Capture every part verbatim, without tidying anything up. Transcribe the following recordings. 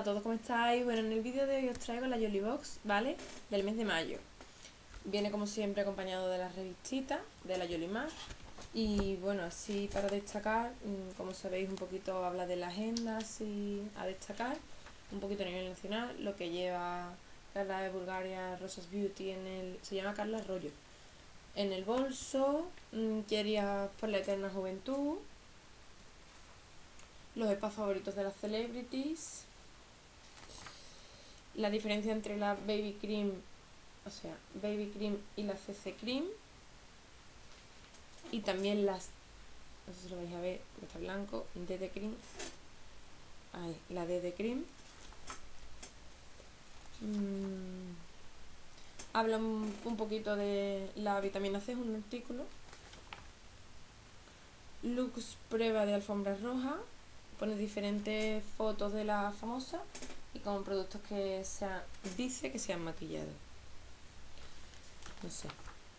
todos, ¿cómo estáis? Bueno, en el vídeo de hoy os traigo la Jollybox, ¿vale? Del mes de mayo. Viene como siempre acompañado de la revistita de la Jolimar. Y bueno, así para destacar, como sabéis un poquito habla de la agenda, así a destacar, un poquito a nivel nacional, lo que lleva Carla de Bulgaria, Rosas Beauty, en el, se llama Carla Arroyo. En el bolso, quería por la eterna juventud, los spas favoritos de las celebrities, la diferencia entre la Baby Cream, o sea, Baby Cream y la C C Cream, y también las, no sé si lo vais a ver, está blanco, D D Cream, ahí, la D D Cream. Mm, habla un, un poquito de la vitamina C, es un artículo. Looks prueba de alfombra roja, pone diferentes fotos de la famosa y como productos que se ha, dice que se han maquillado. No sé.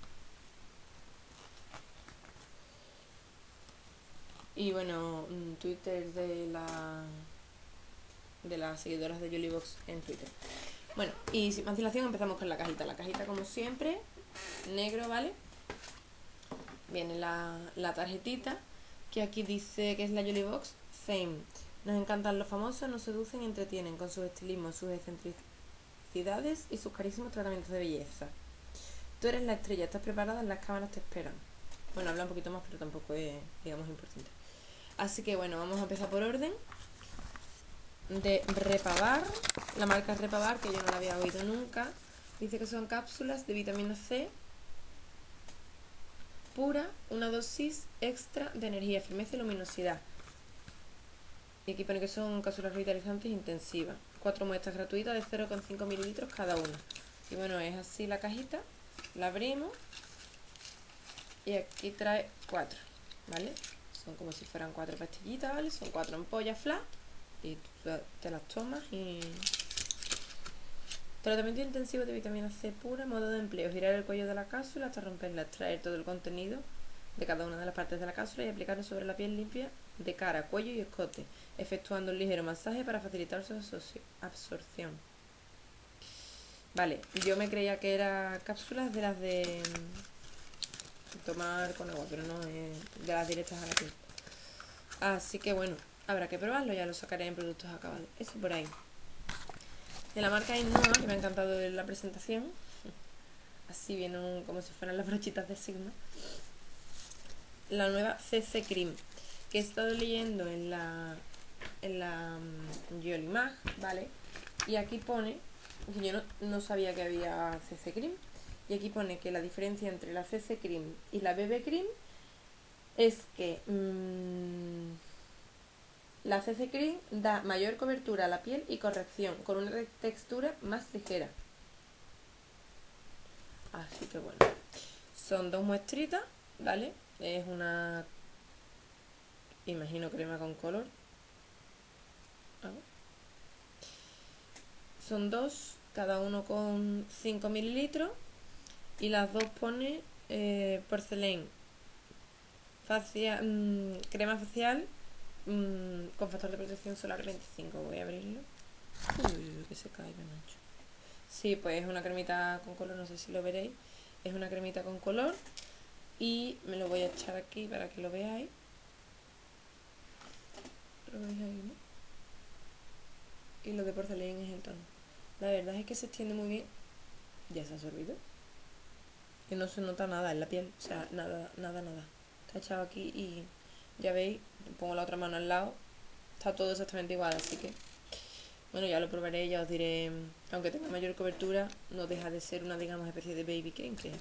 Y bueno, Twitter de la de las seguidoras de Jollybox en Twitter. Bueno, y sin más dilación empezamos con la cajita. La cajita, como siempre, negro, ¿vale? Viene la, la tarjetita, que aquí dice que es la Jollybox Fame. Nos encantan los famosos, nos seducen y entretienen con sus estilismos, sus excentricidades y sus carísimos tratamientos de belleza. Tú eres la estrella, estás preparada, las cámaras te esperan. Bueno, habla un poquito más, pero tampoco es, digamos, importante. Así que bueno, vamos a empezar por orden. De Repabar, la marca Repabar, que yo no la había oído nunca. Dice que son cápsulas de vitamina C pura, una dosis extra de energía, firmeza y luminosidad. Y aquí pone que son cápsulas revitalizantes intensivas. Cuatro muestras gratuitas de cero coma cinco mililitros cada una. Y bueno, es así la cajita. La abrimos. Y aquí trae cuatro, ¿vale? Son como si fueran cuatro pastillitas, ¿vale? Son cuatro ampollas flash. Y tú te las tomas y... Tratamiento intensivo de vitamina C pura, modo de empleo, girar el cuello de la cápsula hasta romperla, extraer todo el contenido de cada una de las partes de la cápsula y aplicarlo sobre la piel limpia de cara, cuello y escote, efectuando un ligero masaje para facilitar su absorción. Vale, yo me creía que eran cápsulas de las de tomar con agua, pero no, es de las directas a la piel. Así que bueno, habrá que probarlo, ya lo sacaré en productos acabados. Eso por ahí. De la marca Innova, que me ha encantado la presentación. Así vienen como si fueran las brochitas de Sigma. La nueva C C Cream, que he estado leyendo en la en la um, Jolimar, ¿vale? Y aquí pone, que yo no, no sabía que había C C Cream, y aquí pone que la diferencia entre la C C Cream y la B B Cream es que mmm, la C C Cream da mayor cobertura a la piel y corrección, con una textura más ligera. Así que bueno, son dos muestritas, ¿vale? Es una, imagino, crema con color. Son dos, cada uno con cinco mililitros. Y las dos pone eh, porcelain, facial, mmm, crema facial mmm, con factor de protección solar veinticinco. Voy a abrirlo. Uy, que se cae la mancha. Sí, pues es una cremita con color, no sé si lo veréis. Es una cremita con color. Y me lo voy a echar aquí para que lo veáis. ¿Lo veis ahí, no? Y lo de porcelain es el tono. La verdad es que se extiende muy bien. Ya se ha absorbido. Y no se nota nada en la piel. O sea, nada, nada, nada. Está echado aquí y ya veis, pongo la otra mano al lado. Está todo exactamente igual, así que... Bueno, ya lo probaré y ya os diré. Aunque tenga mayor cobertura, no deja de ser una, digamos, especie de baby cream, creo.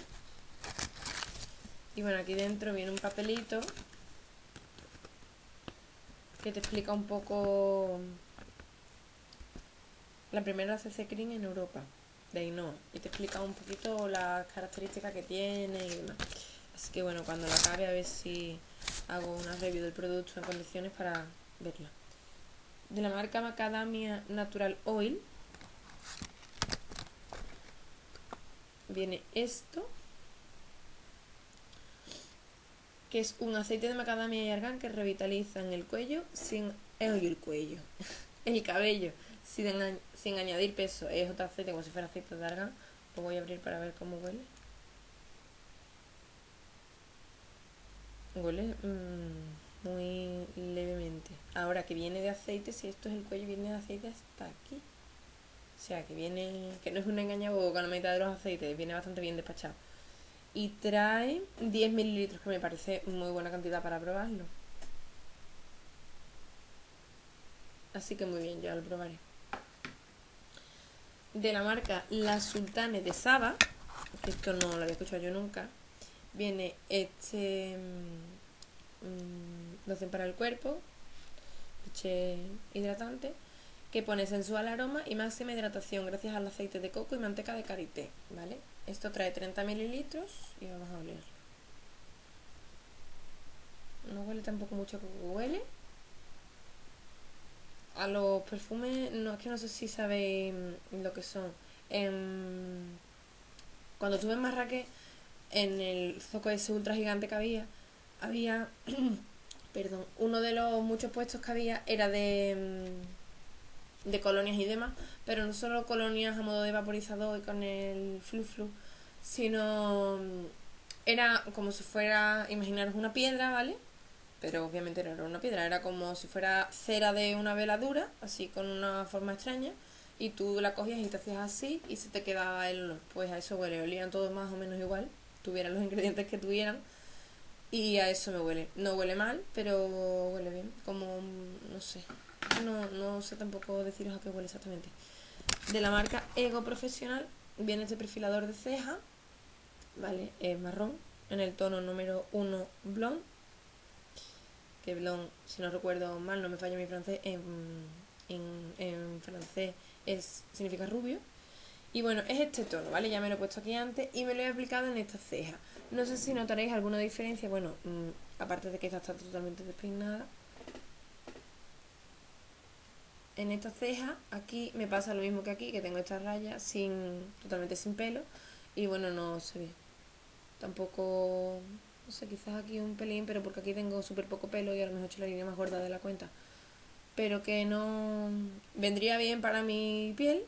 Y bueno, aquí dentro viene un papelito que te explica un poco la primera C C Cream en Europa de Innova, y te explica un poquito las características que tiene y demás. Así que bueno, cuando la acabe a ver si hago una review del producto en condiciones para verla. De la marca Macadamia Natural Oil viene esto, que es un aceite de macadamia y argán que revitalizan el cuello sin el cuello, el cabello sin, sin añadir peso. Es otro aceite como si fuera aceite de argán. Lo voy a abrir para ver cómo huele. Huele mmm, muy levemente. Ahora que viene de aceite, si esto es el cuello, viene de aceite hasta aquí. O sea, que viene, que no es un engañaboca, la mitad de los aceites, viene bastante bien despachado. Y trae diez mililitros, que me parece muy buena cantidad para probarlo. Así que muy bien, ya lo probaré. De la marca La Sultane de Saba, que esto no lo había escuchado yo nunca, viene este mmm, loción para el cuerpo, leche hidratante, que pone sensual aroma y máxima hidratación gracias al aceite de coco y manteca de karité, ¿vale? Esto trae treinta mililitros y vamos a olerlo. No huele tampoco mucho como huele. A los perfumes, no es que no sé si sabéis lo que son. En, cuando estuve en Marrakech, en el zoco ese ultra gigante que había, había, perdón, uno de los muchos puestos que había era de, de colonias y demás, pero no solo colonias a modo de vaporizador y con el flu flu, sino era como si fuera, imaginaros una piedra, ¿vale? Pero obviamente no era una piedra, era como si fuera cera de una veladura, así con una forma extraña, y tú la cogías y te hacías así y se te quedaba el olor. Pues a eso huele, olían todos más o menos igual, tuvieran los ingredientes que tuvieran, y a eso me huele. No huele mal, pero huele bien, como, no sé, no, no sé tampoco deciros a qué huele exactamente. De la marca Ego Profesional viene este perfilador de ceja, ¿vale? Es marrón, en el tono número uno Blonde. Que blond, si no recuerdo mal, no me falla mi francés, en, en, en francés es, significa rubio. Y bueno, es este tono, ¿vale? Ya me lo he puesto aquí antes y me lo he aplicado en esta ceja. No sé si notaréis alguna diferencia, bueno, mmm, aparte de que esta está totalmente despeinada. En esta ceja, aquí me pasa lo mismo que aquí, que tengo esta raya sin, totalmente sin pelo. Y bueno, no se ve. Tampoco, no sé, quizás aquí un pelín, pero porque aquí tengo súper poco pelo y a lo mejor he hecho la línea más gorda de la cuenta. Pero que no vendría bien para mi piel.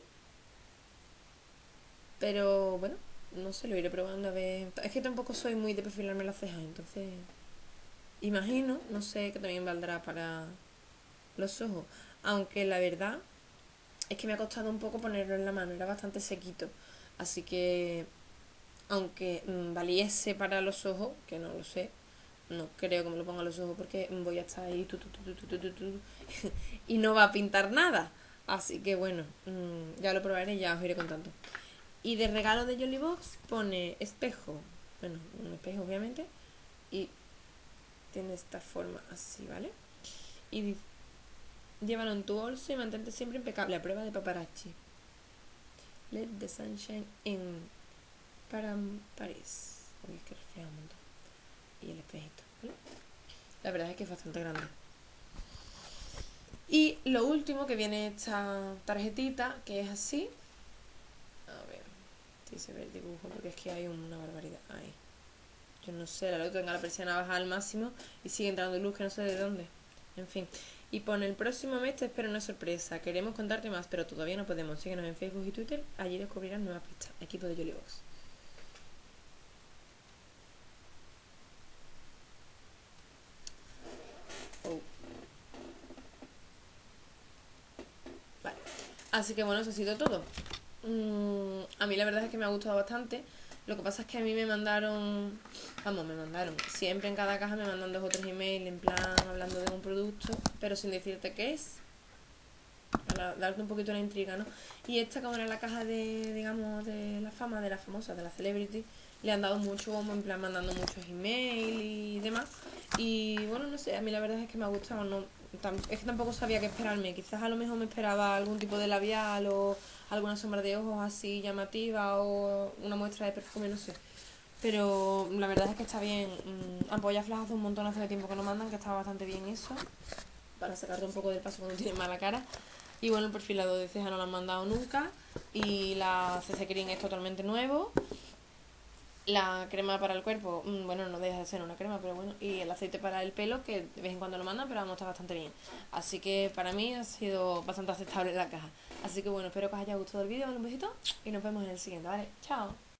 Pero bueno, no sé, lo iré probando a ver. Es que tampoco soy muy de perfilarme las cejas, entonces imagino, no sé, que también valdrá para los ojos. Aunque la verdad es que me ha costado un poco ponerlo en la mano, era bastante sequito. Así que, aunque mmm, valiese para los ojos, que no lo sé, no creo que me lo ponga a los ojos porque voy a estar ahí tu, tu, tu, tu, tu, tu, tu, y no va a pintar nada. Así que bueno, mmm, ya lo probaré y ya os iré contando. Y de regalo de Jollybox pone espejo, bueno, un espejo obviamente, y tiene esta forma así, ¿vale? Y dice, llévalo en tu bolso y mantente siempre impecable a prueba de paparazzi. Let the sunshine in para París. Uy, es que refleja un montón. Y el espejito, ¿vale? La verdad es que es bastante grande. Y lo último que viene esta tarjetita, que es así. A ver si se ve el dibujo, porque es que hay una barbaridad. Ahí. Yo no sé, la luz tenga la persiana baja al máximo y sigue entrando luz que no sé de dónde. En fin. Y pone el próximo mes te espera una sorpresa. Queremos contarte más, pero todavía no podemos. Síguenos en Facebook y Twitter. Allí descubrirás nuevas pistas. Equipo de Jollybox. Oh. Vale. Así que bueno, eso ha sido todo. Mm, a mí la verdad es que me ha gustado bastante. Lo que pasa es que a mí me mandaron, vamos, me mandaron, siempre en cada caja me mandan dos o tres emails en plan hablando de un producto, pero sin decirte qué es, para darte un poquito la intriga, ¿no? Y esta, como era la caja de, digamos, de la fama, de las famosas, de la celebrity, le han dado mucho bombo, en plan mandando muchos emails y demás. Y bueno, no sé, a mí la verdad es que me ha gustado, no, es que tampoco sabía qué esperarme. Quizás a lo mejor me esperaba algún tipo de labial o alguna sombra de ojos así llamativa o una muestra de perfume, no sé. Pero la verdad es que está bien. Mm, ampollas flash hace un montón hace tiempo que no mandan, que está bastante bien eso. Para sacarte un poco del paso cuando tienes mala cara. Y bueno, el perfilado de ceja no lo han mandado nunca. Y la C C Cream es totalmente nuevo. La crema para el cuerpo, mm, bueno, no deja de ser una crema, pero bueno. Y el aceite para el pelo, que de vez en cuando lo mandan, pero vamos, está bastante bien. Así que para mí ha sido bastante aceptable la caja. Así que bueno, espero que os haya gustado el vídeo. Un besito y nos vemos en el siguiente, ¿vale? Chao.